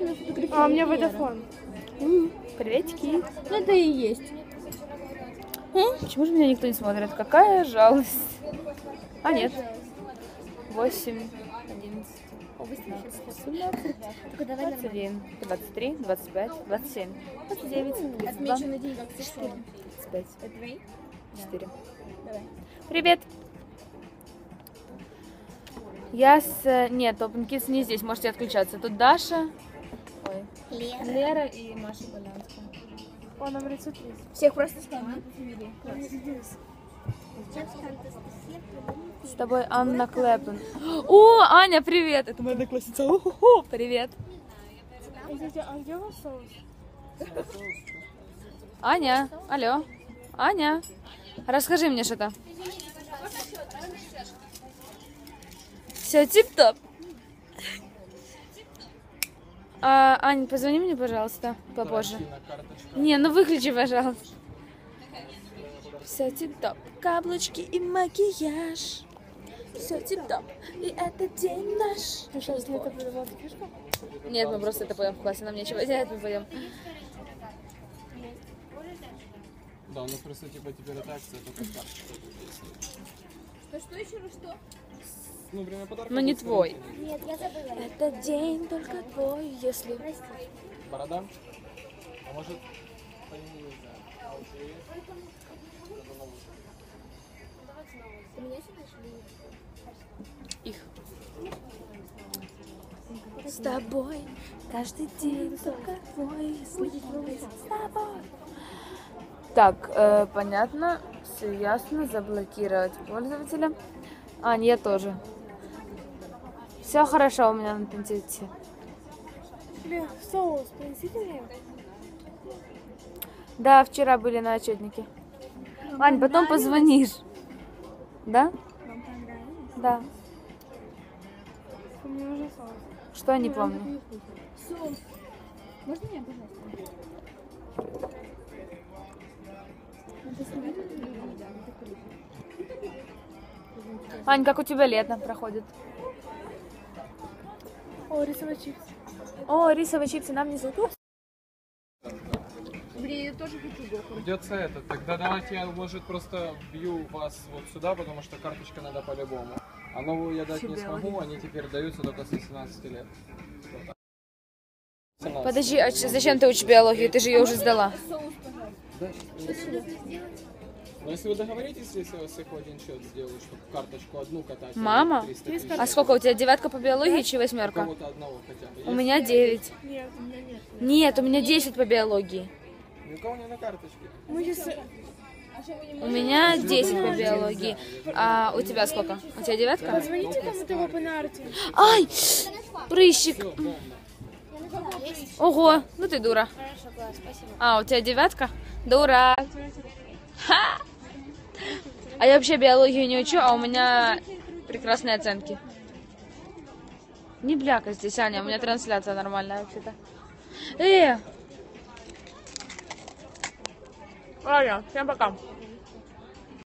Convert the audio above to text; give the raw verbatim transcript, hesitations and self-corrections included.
А у меня водофон. Приветики. Ну это и есть. Почему же меня никто не смотрит? Какая жалость. А нет. Восемь, одиннадцать, пятнадцать, семнадцать, двадцать один, двадцать три, двадцать пять, двадцать семь, двадцать девять, тридцать два, тридцать пять, четыре. Привет. Я с... Нет, OpenKids не здесь, можете отключаться. Тут Даша, ой. Лера. Лера и Маша Полянская. О, нам тридцать три. Всех просто ставим по фамилии. С тобой Анна Клэптон. О, Аня, привет! Это моя одноклассница. О-хо-хо, привет. А где у вас соус? Аня, алло. Аня, расскажи мне что-то. Все, тип-топ. А, Ань, позвони мне, пожалуйста, попозже. Не, ну выключи, пожалуйста. Все тип-топ. Каблучки и макияж. Все тип-топ. И это день наш. Что, если это была фишка? Нет, мы просто это поем в классе. Нам нечего делать, мы поем. Да, у нас просто типа теперь это акция, только с карточкой. Что, что еще раз что? Ну, время подарка. Но не твой. Нет, я забыла. Это день только твой, если... Борода? А может, по нему не знаю. А у тебя есть? Ты меня сюда шли? Их. С тобой каждый день только твой, если с тобой. Так, э, понятно, все ясно, заблокировать пользователя. А, я тоже. Все хорошо у меня на пентите. Блин, соус, принесите мне? Да, вчера были на отчетнике. Ань, потом позвонишь. Да? Вам понравилось? Да. Мне нужен соус. Что, не помню. Соус. Можно меня, пожалуйста? Надо снимать это видео, да, это круто. Ань, как у тебя лето проходит? О, рисовые чипсы. О, рисовые чипсы нам несут. Блин, я тоже хочу гоху. Придется это. Тогда давайте я, может, просто вбью вас вот сюда, потому что карточка надо по-любому. А новую я дать не смогу, они теперь даются только с восемнадцати лет. Вот. семнадцать. Подожди, а ч- зачем ты учишь биологию? Ты же ее уже сдала. Соус, пожалуйста. Да, но если вы договоритесь, если я вас всех в один счет сделаю, чтобы карточку одну катать. Мама? триста тысяч. А сколько у тебя? Девятка по биологии, чи У восьмерка? кого-то одного хотя бы. У Есть? меня девять. Нет, у меня нет. Нет, у меня десять по биологии. Ни у кого не на карточке. Мы сейчас... У меня десять по биологии. А у тебя сколько? У тебя девятка? Позвоните кому-то в пенарте. Ай! Прыщик. Все, бомба. Ого, ну ты дура. А, у тебя девятка? Дура. Ха! А я вообще биологию не учу, а у меня прекрасные оценки. Не бляка здесь, Аня, у меня трансляция нормальная вообще-то. Э! Ладно, всем пока.